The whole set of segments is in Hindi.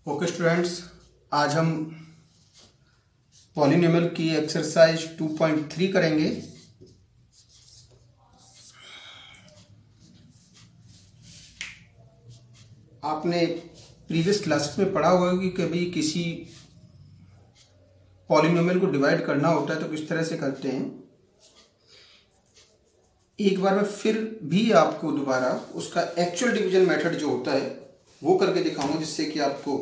ओके स्टूडेंट्स, आज हम पॉलिनोमियल की एक्सरसाइज 2.3 करेंगे। आपने प्रीवियस क्लासेस में पढ़ा होगा कि कभी किसी पॉलिनोमियल को डिवाइड करना होता है तो किस तरह से करते हैं। एक बार मैं फिर भी आपको दोबारा उसका एक्चुअल डिवीजन मेथड जो होता है वो करके दिखाऊंगा, जिससे कि आपको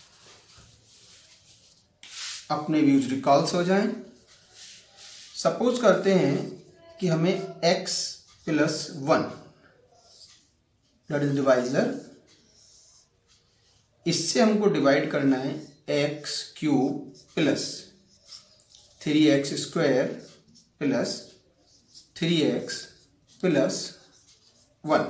अपने व्यूज रिकॉल्स हो जाएं। सपोज करते हैं कि हमें x + 1 दैट इज डिवाइजर, इससे हमको डिवाइड करना है x³ + 3x² + 3x + 1।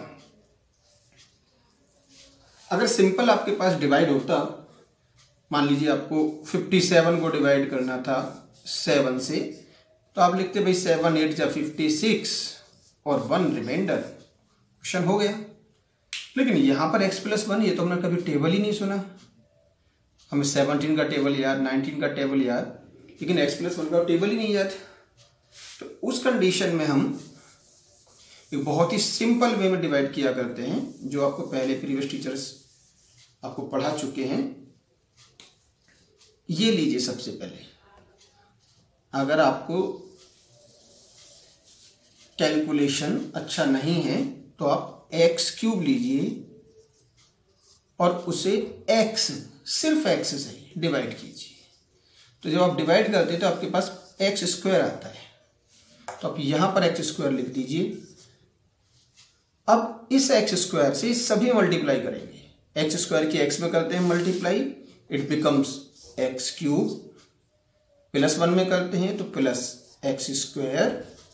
अगर सिंपल आपके पास डिवाइड होता, मान लीजिए आपको 57 को डिवाइड करना था 7 से, तो आप लिखते भाई 7 8 जा 56 और 1 रिमाइंडर, क्वेश्चन हो गया। लेकिन यहाँ पर x + 1 ये तो हमने कभी टेबल ही नहीं सुना। हमें 17 का टेबल याद, 19 का टेबल याद, लेकिन x + 1 का टेबल ही नहीं याद। तो उस कंडीशन में हम एक बहुत ही सिंपल वे में डिवाइड किया करते हैं, जो आपको पहले प्रीवियस टीचर्स आपको पढ़ा चुके हैं। ये लीजिए, सबसे पहले अगर आपको कैलकुलेशन अच्छा नहीं है तो आप x³ लीजिए और उसे x, सिर्फ x से डिवाइड कीजिए। तो जब आप डिवाइड करते हैं तो आपके पास x² आता है, तो आप यहां पर x² लिख दीजिए। अब इस x² से सभी मल्टीप्लाई करेंगे। x² की x में करते हैं मल्टीप्लाई, इट बिकम्स x³ + 1 में करते हैं तो +x²।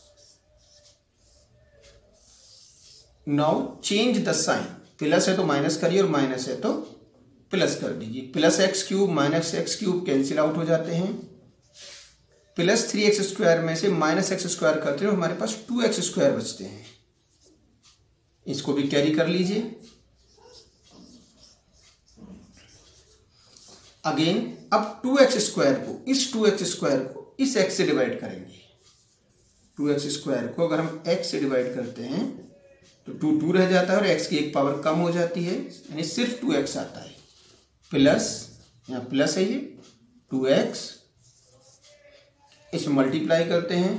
Now change the sign, plus है तो माइनस करिए और माइनस है तो प्लस कर दीजिए। +x³ - x³ कैंसिल आउट हो जाते हैं। +3x² में से -x² करते हैं, हमारे पास 2x² बचते हैं। इसको भी कैरी कर लीजिए। अगेन अब 2x² को इस 2x² को इस x से डिवाइड करेंगे। 2x² को अगर हम x से डिवाइड करते हैं तो 2 2 रह जाता है और x की एक पावर कम हो जाती है, यानी सिर्फ 2x आता है। प्लस, यहाँ प्लस है, ये 2x, इसमें मल्टीप्लाई करते हैं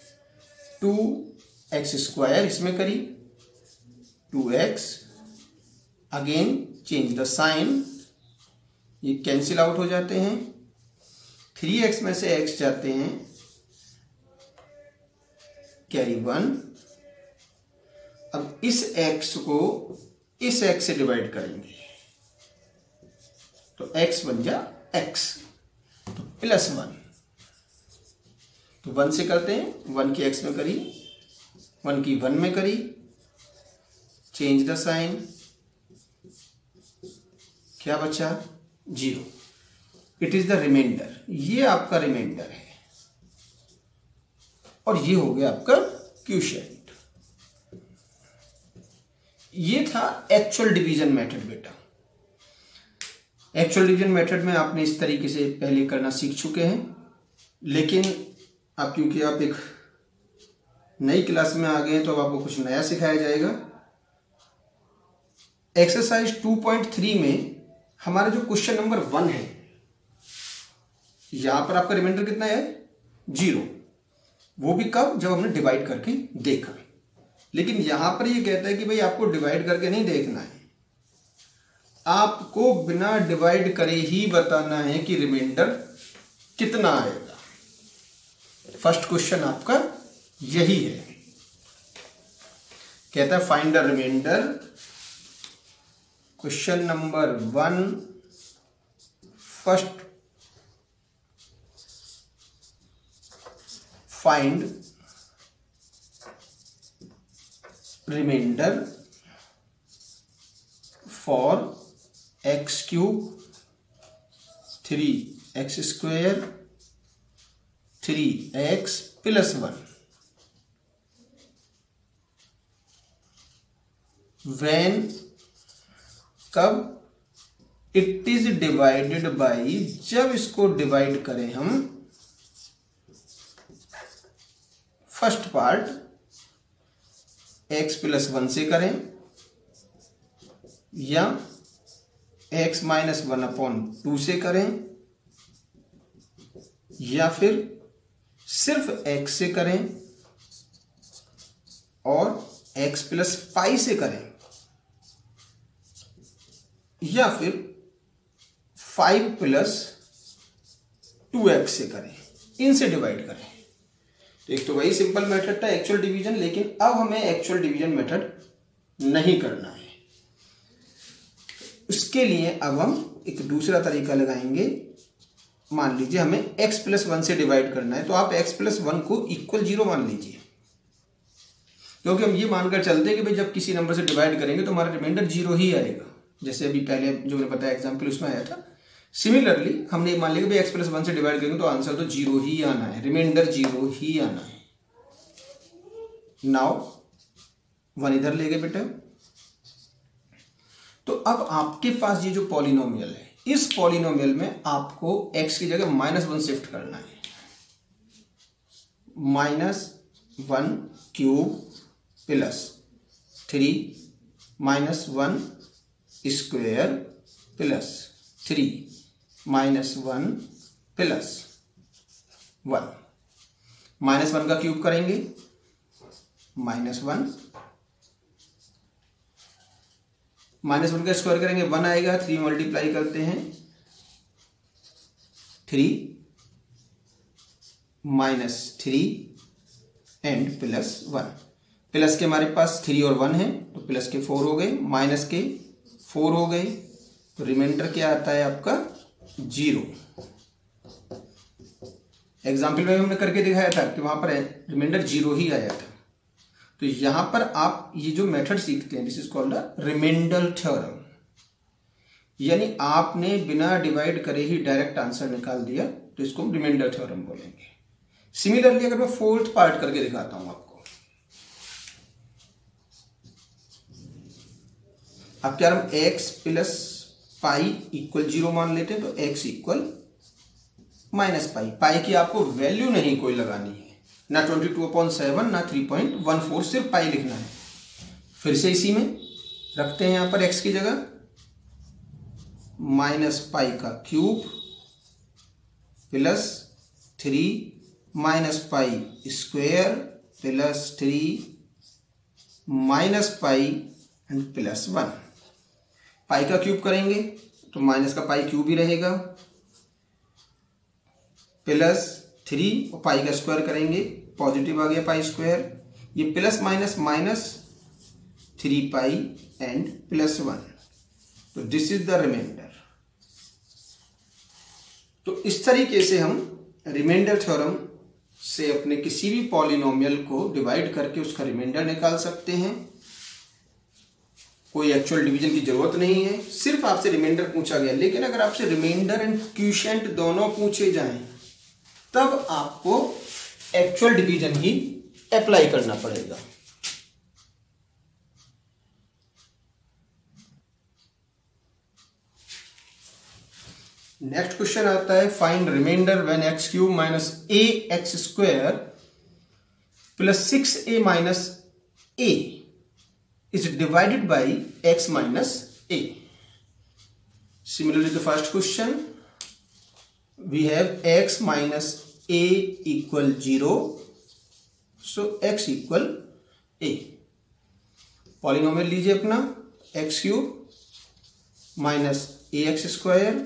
2x² इसमें करी 2x। Again change the sign, ये कैंसिल आउट हो जाते हैं। 3x में से x जाते हैं, कैरी 1। अब इस x को इस x से डिवाइड करेंगे तो x बन जा x, तो +1। तो 1 से करते हैं, 1 की x में करी, 1 की 1 में करी, चेंज द साइन, क्या बचा 0। इट इज द रिमाइंडर, ये आपका रिमाइंडर है और ये हो गया आपका क्वोशिएंट। ये था एक्चुअल डिवीजन मेथड बेटा। एक्चुअल डिवीजन मेथड में आपने इस तरीके से पहले करना सीख चुके हैं, लेकिन आप क्योंकि आप एक नई क्लास में आ गए हैं तो अब आपको कुछ नया सिखाया जाएगा। एक्सरसाइज 2.3 में हमारा जो क्वेश्चन नंबर 1 है, यहां पर आपका रिमाइंडर कितना है 0। वो भी कब, जब हमने डिवाइड करके देखा। लेकिन यहां पर ये कहता है कि भाई आपको डिवाइड करके नहीं देखना है, आपको बिना डिवाइड करे ही बताना है कि रिमाइंडर कितना आएगा। फर्स्ट क्वेश्चन आपका यही है, कहता है find the remainder. Question number 1, first find remainder for x³ 3x² 3x + 1 when, कब इट इज डिवाइडेड बाई, जब इसको डिवाइड करें हम फर्स्ट पार्ट x प्लस 1 से करें या x माइनस 1/2 से करें या फिर सिर्फ x से करें और x प्लस पाई से करें या फिर 5 प्लस 2x से करें, इनसे डिवाइड करें। तो एक तो वही सिंपल मेथड था एक्चुअल डिवीजन, लेकिन अब हमें एक्चुअल डिवीजन मेथड नहीं करना है। उसके लिए अब हम एक दूसरा तरीका लगाएंगे। मान लीजिए हमें x प्लस 1 से डिवाइड करना है, तो आप x प्लस 1 को इक्वल 0 मान लीजिए, क्योंकि हम ये मानकर चलते हैं कि भाई जब किसी नंबर से डिवाइड करेंगे तो हमारा रिमाइंडर 0 ही आएगा, जैसे अभी पहले जो मैंने बताया एग्जाम्पल उसमें आया था। सिमिलरली हमने मान लिया कि भाई x प्लस 1 से डिवाइड करेंगे तो आंसर तो 0 ही आना है, रिमाइंडर 0 ही आना है। नाउ 1 इधर ले गए बेटा। तो अब आपके पास ये जो पॉलिनोमियल है, इस पॉलिनोमियल में आपको x की जगह -1 शिफ्ट करना है। -1 cube plus 3 -1 square plus 3 -1 plus 1। -1 का क्यूब करेंगे -1 -1 का स्क्वायर करेंगे 1 आएगा, 3 मल्टीप्लाई करते हैं 3 -3 एंड प्लस 1। प्लस के हमारे पास 3 और 1 है तो प्लस के 4 हो गए, माइनस के 4 हो गए, तो रिमाइंडर क्या आता है आपका 0। एग्जाम्पल में हमने करके दिखाया था कि वहां पर रिमाइंडर 0 ही आया था। तो यहां पर आप ये जो मेथड सीखते हैं, this is called a remainder theorem, यानी आपने बिना डिवाइड करे ही डायरेक्ट आंसर निकाल दिया, तो इसको हम रिमाइंडर थ्योरम बोलेंगे। सिमिलरली अगर मैं फोर्थ पार्ट करके दिखाता हूं आपको, अब क्या हम x प्लस पाई इक्वल 0 मान लेते हैं, तो x equal minus pi. Pi की आपको वैल्यू नहीं कोई लगानी है, ना 22/7 ना 3.14, सिर्फ पाई लिखना है। फिर से इसी में रखते हैं यहां पर x की जगह माइनस पाई का cube plus 3 minus pi square plus 3 minus pi and plus 1। Pi का क्यूब करेंगे तो माइनस का पाई क्यूब ही रहेगा, प्लस 3 और पाई का स्क्वायर करेंगे, पॉजिटिव आ गया पाई स्क्वायर, ये plus minus minus 3 pi and plus 1। तो दिस इज द रिमाइंडर। तो इस तरीके से हम रिमाइंडर थ्योरम से अपने किसी भी पॉलिनोमियल को डिवाइड करके उसका रिमाइंडर निकाल सकते हैं। कोई एक्चुअल डिवीजन की जरूरत नहीं है, सिर्फ आपसे रिमाइंडर पूछा गया। लेकिन अगर आपसे रिमाइंडर एंड क्वोशिएंट दोनों पूछे जाएं, तब आपको एक्चुअल डिवीजन ही अप्लाई करना पड़ेगा। नेक्स्ट क्वेश्चन आता है, find remainder when x cube minus a x square plus 6a minus a is divided by x minus a. Similarly, the first question, we have x minus a equal 0, so x equal a. Polynomial लीजिए अपना x cube minus a x square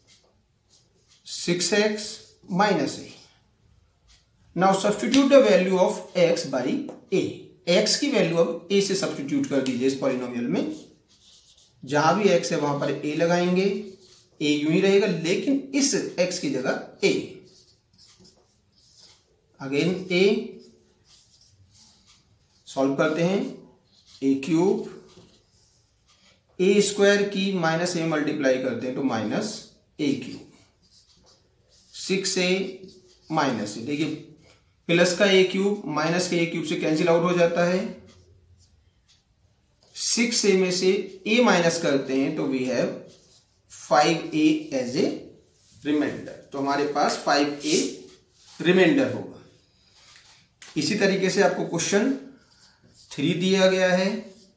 6x minus a. Now substitute the value of x by a. x की वैल्यू अब a से सब्स्टिट्यूट कर दीजिए इस पॉलिनोमियल में। जहां भी x है वहां पर a लगाएंगे, a यूं ही रहेगा, लेकिन इस x की जगह a। अगेन a सॉल्व करते हैं, a क्यूब a स्क्वायर की माइनस a मल्टीप्लाई करते हैं तो minus a cube, 6a minus a। देखिए प्लस का a क्यूब माइनस के a क्यूब से कैंसिल आउट हो जाता है, 6a में से a माइनस करते हैं तो we have 5a as a remainder. तो हमारे पास 5a रिमाइंडर होगा। इसी तरीके से आपको क्वेश्चन 3 दिया गया है,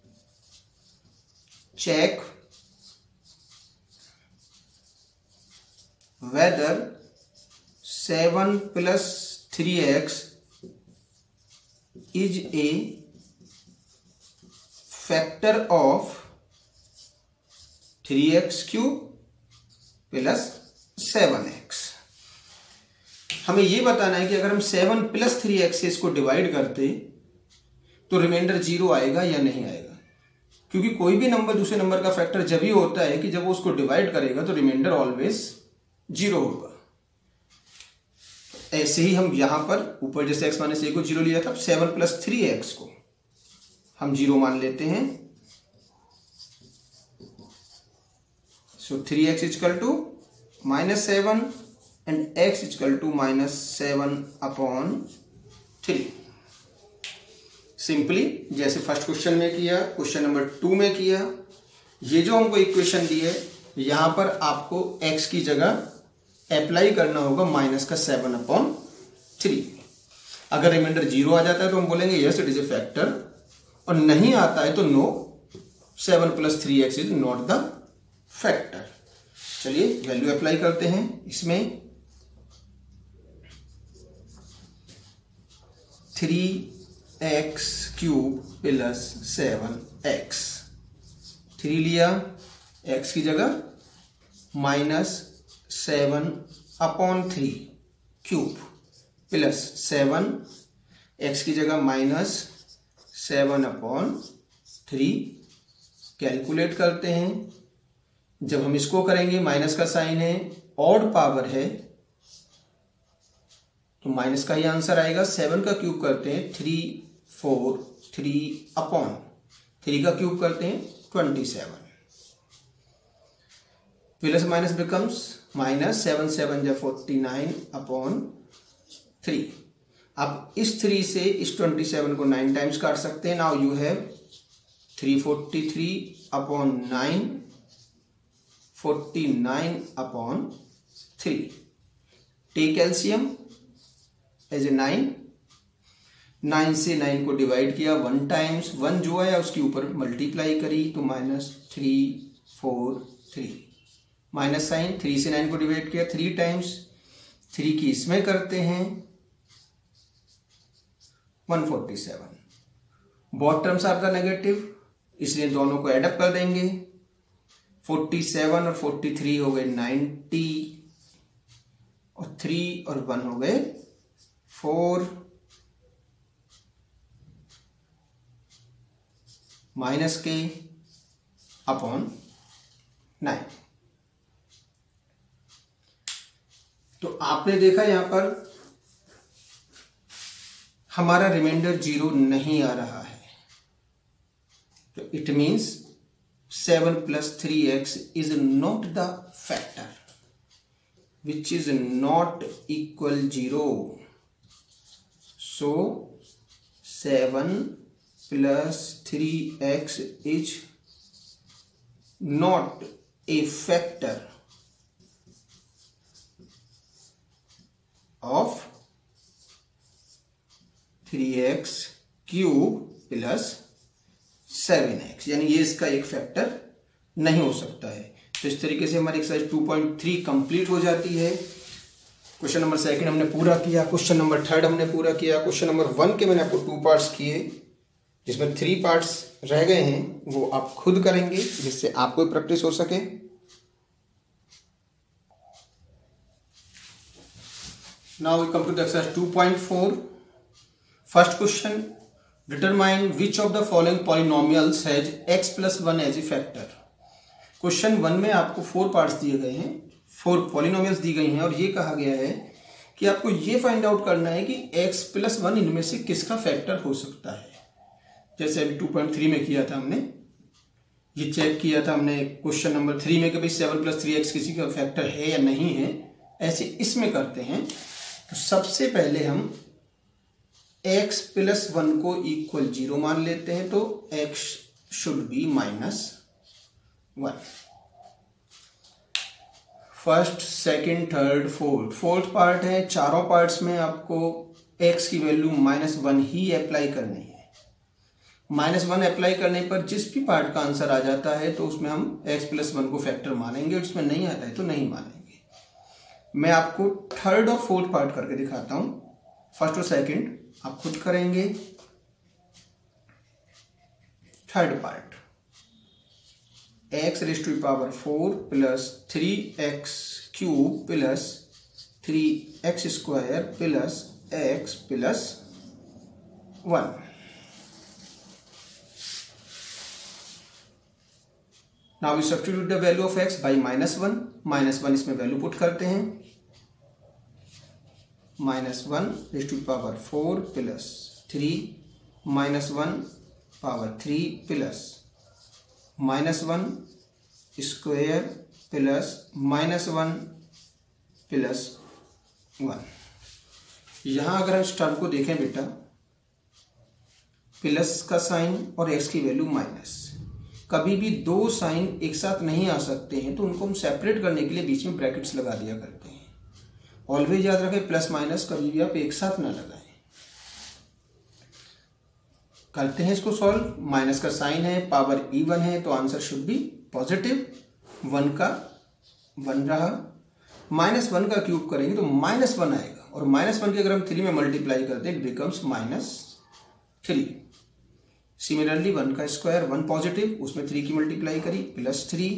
check whether 7 + 3x is a factor of 3x³ + 7x। हमें ये बताना है कि अगर हम 7 + 3x से इसको डिवाइड करते तो रिमाइंडर 0 आएगा या नहीं आएगा, क्योंकि कोई भी नंबर दूसरे नंबर का फैक्टर जब ही होता है कि जब वो उसको डिवाइड करेगा तो रिमाइंडर ऑलवेज 0 होगा। ऐसे ही हम यहां पर ऊपर जैसे x - a को 0 लिया था, 7 + 3x को हम 0 मान लेते हैं। So 3x = -7 and x = -7/3। Simply जैसे फर्स्ट क्वेश्चन में किया, क्वेश्चन नंबर 2 में किया। ये जो हमको इक्वेशन दी है, यहां पर आपको x की जगह अप्लाई करना होगा -7/3। अगर रिमाइंडर 0 आ जाता है तो हम बोलेंगे yes it is a factor, और नहीं आता है तो no, 7 + 3x is not the factor. चलिए वैल्यू अप्लाई करते हैं इसमें। 3x³ + 7x, 3 लिया, x की जगह -7/3³ + 7, x की जगह -7/3। कैलकुलेट करते हैं। जब हम इसको करेंगे, माइनस का साइन है, ऑड पावर है, तो माइनस का ही आंसर आएगा। 7 का क्यूब करते हैं 3, 4, 3/3 का क्यूब करते हैं 27। Plus minus becomes -7 × 7 = 49/3। अब इस 3 से इस 27 को 9 टाइम्स काट सकते हैं। Now you have 343/9, 49/3। Take LCM as a 9 से 9 को डिवाइड किया 1 टाइम्स, 1 जो आया उसके ऊपर मल्टीप्लाई करी तो -343। माइनस साइन, 3 से 9 को डिवाइड किया 3 टाइम्स, 3 की इसमें करते हैं 147। Both terms are the negative, इसलिए दोनों को एडअप कर देंगे। 47 और 43 हो गए 90, और 3 और 1 हो गए 4, -k/9। तो आपने देखा यहां पर हमारा रिमाइंडर 0 नहीं आ रहा है, तो it means 7 + 3x is not the factor which is not equal 0. So 7 + 3x is not a factor of 3x³ + 7x, यानी ये इसका एक फैक्टर नहीं हो सकता है। तो इस तरीके से हमारी एक्सरसाइज 2.3 कंप्लीट हो जाती है। क्वेश्चन नंबर 2 हमने पूरा किया, क्वेश्चन नंबर 3 हमने पूरा किया। क्वेश्चन नंबर 1 के मैंने आपको 2 पार्ट्स किए, जिसमें 3 पार्ट्स रह गए हैं, वो आप खुद करेंगे जिससे आपको प्रैक्टिस हो सके। Now we come to the exercise 2.4. First question, determine which of the following polynomials has x + 1 as a factor. Question 1 में आपको 4 पार्ट्स दिए गए हैं, 4 पॉलिनोमियल्स दी गई हैं, और ये कहा गया है कि आपको ये फाइंड आउट करना है कि x + 1 इनमें से किसका फैक्टर हो सकता है। जैसे अभी 2.3 में किया था हमने, ये चेक किया था हमने क्वेश्चन नंबर 3 में कि भाई 7 + 3x किसी का फैक्टर है या नहीं है। ऐसे इसमें करते हैं। तो सबसे पहले हम x + 1 को इक्वल 0 मान लेते हैं, तो x should be -1। First, second, third, fourth part है। चारों पार्ट्स में आपको x की वैल्यू -1 ही अप्लाई करनी है। -1 अप्लाई करने पर जिस भी पार्ट का आंसर आ जाता है तो उसमें हम x+1 को फैक्टर मानेंगे, और जिसमें नहीं आता है तो नहीं मानेंगे। मैं आपको थर्ड और फोर्थ पार्ट करके दिखाता हूं। फर्स्ट और सेकंड आप खुद करेंगे। Third part, x⁴ plus 3x³ plus 3x² plus x+1। Now we substitute the value of x by -1। -1 इसमें वैल्यू पुट करते हैं। -1⁴ प्लस 3 -1⁴ प्लस -1² प्लस -1 प्लस 1। यहां अगर हम इस टर्म को देखें बेटा, प्लस का साइन और x की वैल्यू माइनस, कभी भी दो साइन एक साथ नहीं आ सकते हैं तो उनको हम सेपरेट करने के लिए बीच में ब्रैकेट्स लगा दिया करते हैं। ऑलवेज याद रखें, प्लस माइनस कभी भी आप एक साथ ना लगाएं। करते हैं इसको सॉल्व। माइनस का साइन है, पावर इवन है, तो आंसर शुड बी पॉजिटिव। 1 का 1 रहा। -1 का क्यूब करेंगे तो -1 आएगा, और -1 के अगर हम 3 में मल्टीप्लाई करते हैं इट बिकम्स -3। सिमिलरली 1 का स्क्वायर, 1 पॉजिटिव, उसमें 3 की मल्टीप्लाई करी प्लस 3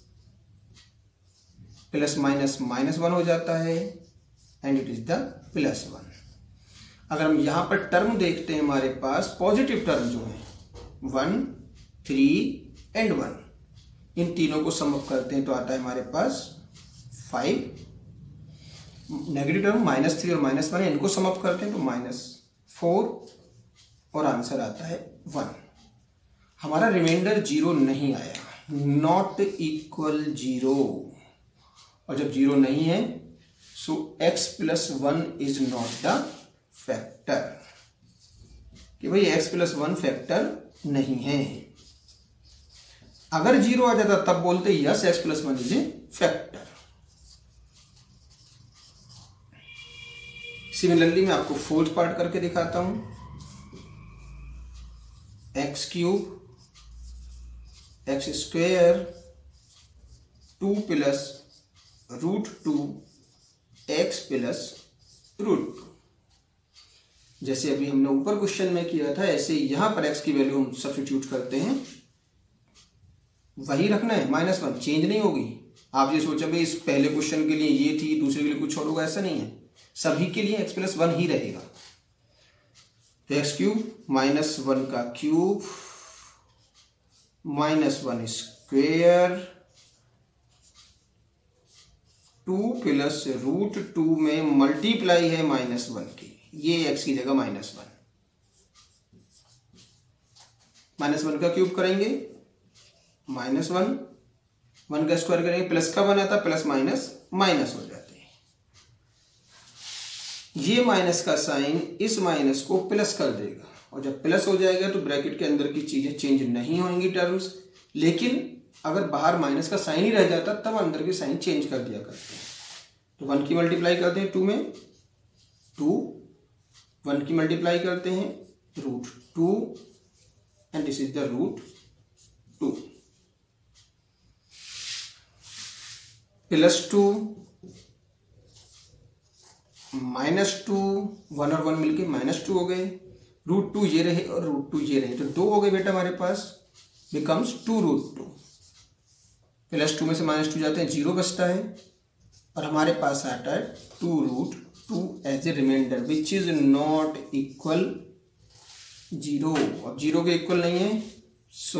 प्लस माइनस -1 हो जाता है एंड इट इज द +1। अगर हम यहां पर टर्म देखते हैं, हमारे पास पॉजिटिव टर्म जो है 1, 3 एंड 1, इन तीनों को सम अप करते हैं तो आता है हमारे पास 5। नेगेटिव टर्म -3 और -1 है, इनको सम अप करते हैं तो -4 और आंसर आता है 1। हमारा रिमाइंडर 0 नहीं आया, नॉट इक्वल 0, और जब 0 नहीं है so x+1 is not the factor, कि भाई x+1 फैक्टर नहीं है। अगर 0 आ जाता तब बोलते yes x+1 is a factor. Similarly मैं आपको फोर्थ पार्ट करके दिखाता हूं। x³ x² 2 plus √2 x plus √2। जैसे अभी हमने ऊपर क्वेश्चन में किया था, ऐसे यहां पर x की वैल्यू हम सब्स्टिट्यूट करते हैं। वही रखना है, -1 चेंज नहीं होगी। आप ये सोचा भाई इस पहले क्वेश्चन के लिए ये थी, दूसरे के लिए कुछ और होगा, ऐसा नहीं है। सभी के लिए x+1 ही रहेगा। तो x³ -1 का क्यूब -1 स्क्वेयर 2 प्लस √2 में मल्टीप्लाई है -1 की, ये x की जगह -1 का क्यूब करेंगे, -1 1 का स्क्वायर करेंगे, प्लस का बना था, प्लस माइनस माइनस हो जाते हैं। ये माइनस का साइन इस माइनस को प्लस कर देगा, और जब प्लस हो जाएगा तो ब्रैकेट के अंदर की चीजें चेंज नहीं होंगी टर्म्स। लेकिन अगर बाहर माइनस का साइन ही रह जाता तब अंदर के साइन चेंज कर दिया करते हैं। तो 1 की मल्टीप्लाई करते हैं 2 में, 2 1 की मल्टीप्लाई करते हैं √2 एंड दिस इज द √2 +2 -2 1 और 1 मिलके -2 हो गए, √2 ये रहे और √2 ये रहे, तो 2 हो गए बेटा हमारे पास, बिकम्स 2√2। +2 में से -2 जाते हैं, 0 बचता है, और हमारे पास आता है 2√2 as a remainder which is not equal 0। अब 0 के इक्वल नहीं है, so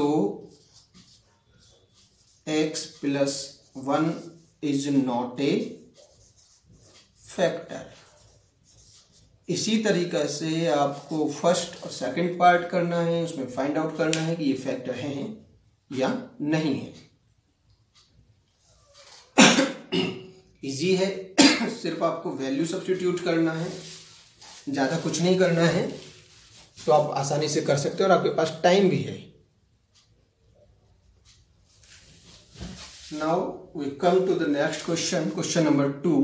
x+1 is not a factor. इसी तरीका से आपको फर्स्ट और सेकंड पार्ट करना है, उसमें फाइंड आउट करना है कि ये फैक्टर हैं या नहीं है। इजी है, सिर्फ आपको वैल्यू सब्स्टिट्यूट करना है, ज़्यादा कुछ नहीं करना है, तो आप आसानी से कर सकते हो और आपके पास टाइम भी है। Now we come to the next question, question number 2.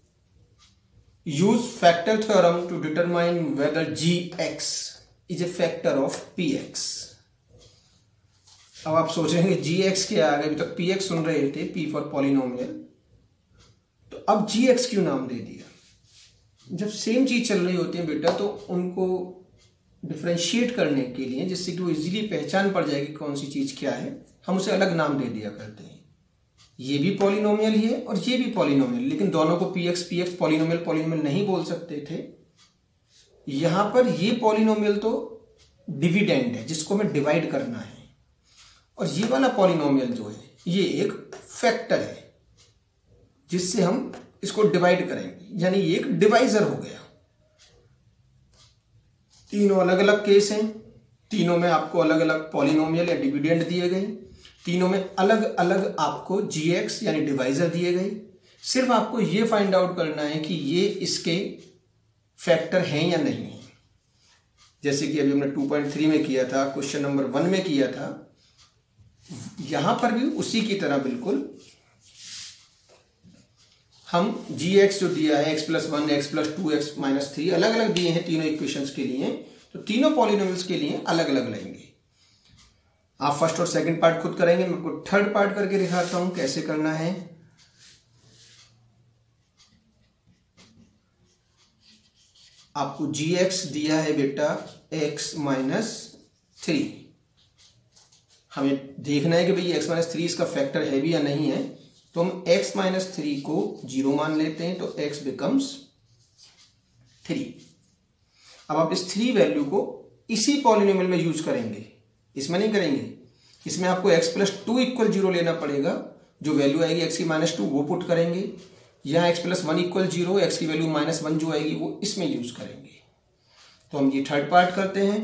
Use factor theorem to determine whether gx is a factor of px. अब आप सोच रहे हैं gx क्या है, अभी तक px सुन रहे थे, p फॉर पॉलिनोमियल, तो अब gx क्यों नाम दे दिया? जब सेम चीज चल रही होती है बेटा तो उनको डिफ्रेंशिएट करने के लिए, जिससे कि वो इजीली पहचान पड़ जाएगी कौन सी चीज क्या है, हम उसे अलग नाम दे दिया करते हैं। ये भी पॉलिनोमियल ही है और ये भी पॉलिनोमियल, लेकिन दोनों को px पॉलिनोमियल नहीं बोल सकते थे। यहां पर ये पॉलिनोमियल तो डिविडेंड है जिसको हमें डिवाइड करना है, और ये वाला पॉलिनोमियल जो है ये एक फैक्टर है जिससे हम इसको डिवाइड करेंगे, यानी ये एक डिवाइजर हो गया। तीनों अलग अलग केस हैं, तीनों में आपको अलग अलग पॉलिनोमियल या डिविडेंड दिए गए, तीनों में अलग अलग आपको gx यानी डिवाइजर दिए गए। सिर्फ आपको ये फाइंड आउट करना है कि ये इसके फैक्टर हैं या नहीं है। जैसे कि अभी हमने 2.3 में किया था, क्वेश्चन नंबर 1 में किया था, यहां पर भी उसी की तरह बिल्कुल हम gx जो दिया है x+1 x+2 x-3 अलग अलग दिए हैं तीनों इक्वेशंस के लिए, तो तीनों पॉलिनोमियल्स के लिए अलग अलग लेंगे। आप फर्स्ट और सेकंड पार्ट खुद करेंगे, मैं आपको थर्ड पार्ट करके दिखाता हूं कैसे करना है। आपको gx दिया है बेटा x-3, हमें देखना है कि भाई x-3 इसका फैक्टर है भी या नहीं है, तो हम x-3 को 0 मान लेते हैं, तो x बिकम्स 3। अब आप इस 3 वैल्यू को इसी पॉलिनोमियल में यूज करेंगे, इसमें नहीं करेंगे। इसमें आपको x+2 = 0 लेना पड़ेगा, जो वैल्यू आएगी x की -2 वो पुट करेंगे। यहाँ x+1 = 0, x की वैल्यू -1 जो आएगी वो इसमें यूज करेंगे। तो हम ये थर्ड पार्ट करते हैं।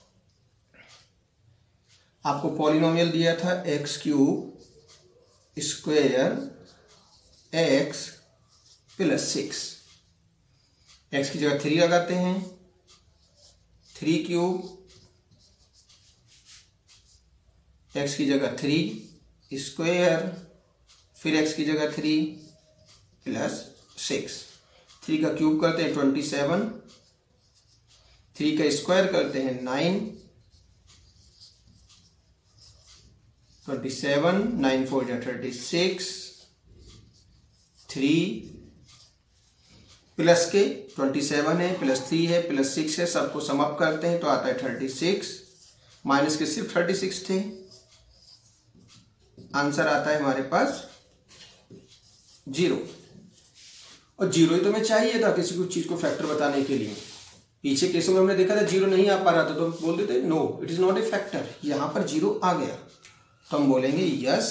आपको पॉलिनोमियल दिया था x³ स्क्वायर x + 6, x की जगह 3 लगाते हैं, 3³ x की जगह 3 स्क्वायर, फिर x की जगह 3 + 6, 3 का क्यूब करते हैं 27, 3 का स्क्वायर करते हैं 9, 27, 9 4 जा 36, 3 प्लस के 27 है, +3 है, +6 है, सबको सम अप करते हैं तो आता है 36, माइनस के सिर्फ 36 थे, आंसर आता है हमारे पास 0। और 0 ही तो हमें चाहिए था किसी कुछ चीज को फैक्टर बताने के लिए। पीछे केसों में हमने देखा था 0 नहीं आ पा रहा था तो बोल देते no it is not a factor, यहां पर 0 आ गया तो हम बोलेंगे यस।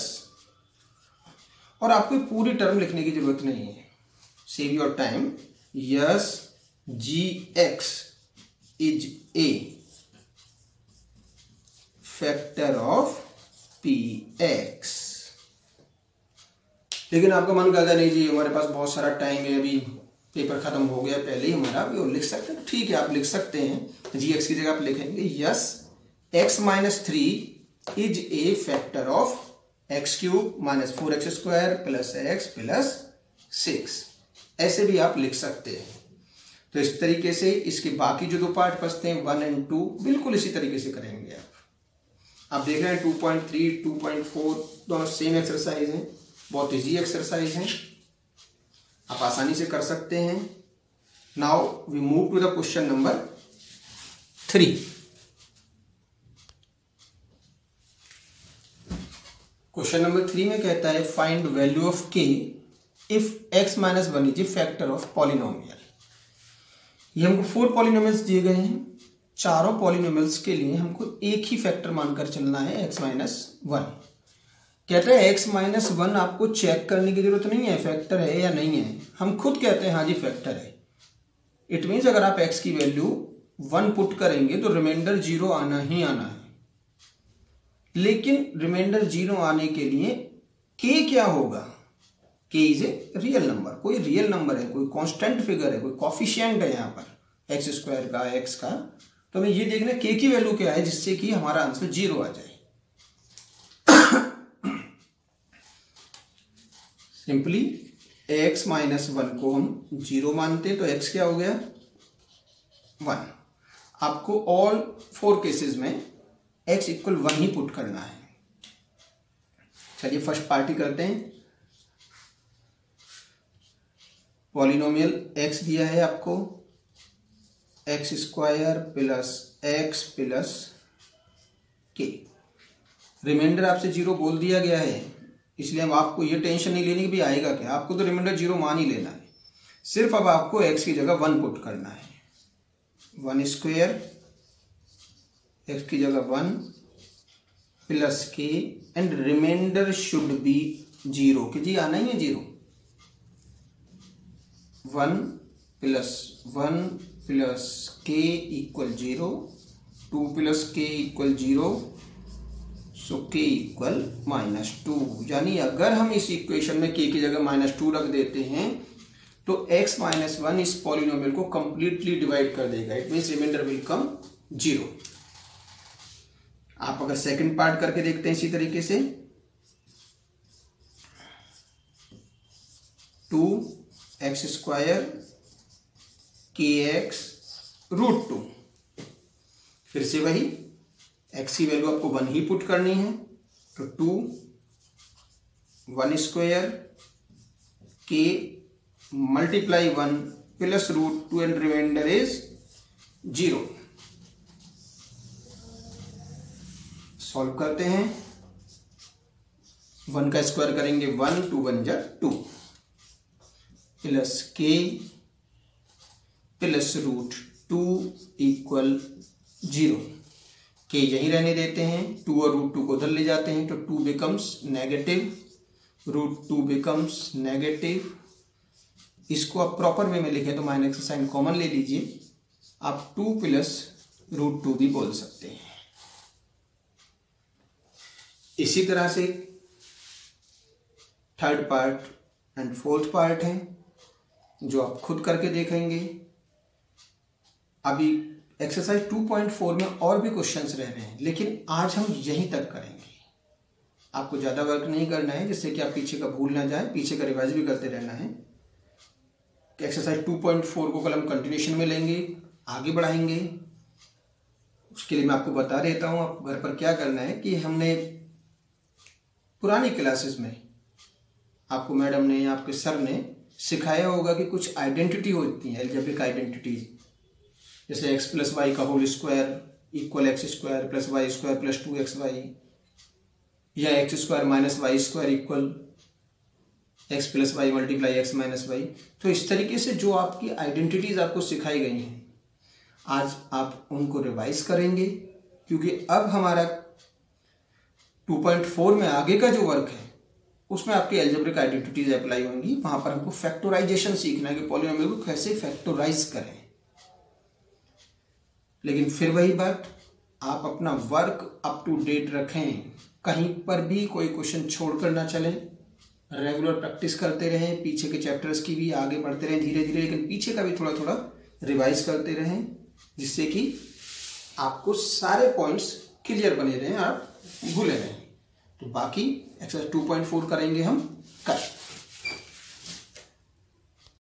और आपको पूरी टर्म लिखने की जरूरत नहीं है, save your time. Yes gx is a factor of px। लेकिन आपका मन करता नहीं जी हमारे पास बहुत सारा टाइम है, अभी पेपर खत्म हो गया पहले ही हमारा, अभी वो लिख सकते हैं, ठीक है आप लिख सकते हैं। gx की जगह आप लिखेंगे yes x-3 is a factor of x³ - 4x² + x + 6, ऐसे भी आप लिख सकते हैं। तो इस तरीके से इसके बाकी जो 2 पार्ट बचते हैं 1 और 2 बिल्कुल इसी तरीके से करेंगे आप देख रहे हैं 2.3 2.4 दोनों सेम एक्सरसाइज हैं, बहुत इजी एक्सरसाइज हैं, आप आसानी से कर सकते हैं। Now we move to the question number 3। Question number 3 में कहता है find value of k if x - 1 is a factor of polynomial. ये हमको 4 पॉलिनोमियल्स दिए गए हैं, चारों पॉलिनोमियल्स के लिए हमको एक ही फैक्टर मानकर चलना है x - 1। कहता है x - 1 आपको चेक करने की जरूरत नहीं है फैक्टर है या नहीं है, हम खुद कहते हैं हाँ जी फैक्टर है। इट मीन्स अगर आप x की वैल्यू 1 पुट करेंगे तो रिमाइंडर 0 आना ही आना है, लेकिन रिमाइंडर 0 आने के लिए k क्या होगा, k is a real number, कोई रियल नंबर है, कोई कांस्टेंट फिगर है, कोई कॉफिशिएंट है यहाँ पर x² का x का, तो हमें ये देखना k की वैल्यू क्या है जिससे कि हमारा आंसर 0 आ जाए। सिंपली x माइनस 1 को हम 0 मानते, तो x क्या हो गया 1। आपको ऑल 4 केसेस में x इक्वल 1 ही पुट करना है। चलिए फर्स्ट पार्टी करते हैं। पॉलिनोमियल x दिया है आपको, x square plus x plus k. Remainder आपसे 0 बोल दिया गया है, इसलिए अब आपको ये टेंशन नहीं लेनी कि भाई आएगा क्या, आपको तो रिमाइंडर 0 मान ही लेना है। सिर्फ अब आपको x की जगह 1 पुट करना है। 1 स्क्वायर x की जगह 1 प्लस के एंड रिमाइंडर शुड बी 0, कि जी आना ही है 0। 1 plus 1 plus k equal 0, 2 plus k equal 0, so k equal -2। यानी अगर हम इस इक्वेशन में के की जगह -2 रख देते हैं तो x माइनस 1 इस पॉलिनोमियल को कंप्लीटली डिवाइड कर देगा। It means remainder will come 0। आप अगर सेकंड पार्ट करके देखते हैं इसी तरीके से, 2x स्क्वायर kx √2, फिर से वही x की वैल्यू आपको 1 ही पुट करनी है, तो 2 1 square k multiply 1 plus √2 and remainder is 0। Solve करते हैं। 1 का स्क्वायर करेंगे 1, 2 1 जा 2 प्लस k प्लस √2 इक्वल 0। के यहीं रहने देते हैं, 2 और √2 को उधर ले जाते हैं, तो 2 बिकम्स नेगेटिव, √2 बिकम्स नेगेटिव। इसको आप प्रॉपर वे में लिखें तो माइनस का साइन कॉमन ले लीजिए, आप 2 प्लस √2 भी बोल सकते हैं। इसी तरह से third part and fourth part है जो आप खुद करके देखेंगे। अभी एक्सरसाइज 2.4 में और भी क्वेश्चंस रह रहे हैं, लेकिन आज हम यहीं तक करेंगे। आपको ज़्यादा वर्क नहीं करना है, जिससे कि आप पीछे का भूल ना जाए, पीछे का रिवाइज भी करते रहना है। कि एक्सरसाइज 2.4 को कल हम कंटिन्यूशन में लेंगे, आगे बढ़ाएंगे। उसके लिए मैं आपको बता देता हूँ आप घर पर क्या करना है कि हमने पुरानी क्लासेस में आपको मैडम ने या आपके सर ने सिखाया होगा कि कुछ आइडेंटिटी होती है, एल्जेब्रिक आइडेंटिटीज, जैसे x प्लस वाई का whole square equal x square plus y square plus 2xy, या x square minus y square equal x plus y multiply x minus y. तो इस तरीके से जो आपकी आइडेंटिटीज आपको सिखाई गई हैं, आज आप उनको रिवाइज करेंगे, क्योंकि अब हमारा 2.4 में आगे का जो वर्क है उसमें आपकी एल्जेब्रिक आइडेंटिटीज अप्लाई होंगी। वहां पर हमको फैक्टराइजेशन सीखना है कि पॉलिनोमियल को कैसे फैक्टराइज करें। लेकिन फिर वही बात, आप अपना वर्क अप टू डेट रखें, कहीं पर भी कोई क्वेश्चन छोड़कर ना चलें, रेगुलर प्रैक्टिस करते रहें, पीछे के चैप्टर्स की भी आगे बढ़ते रहें धीरे धीरे, लेकिन पीछे का भी थोड़ा थोड़ा रिवाइज करते रहें, जिससे कि आपको सारे पॉइंट्स क्लियर बने रहें, आप भूले रहें। तो बाकी एक्सरसाइज 2.4 करेंगे हम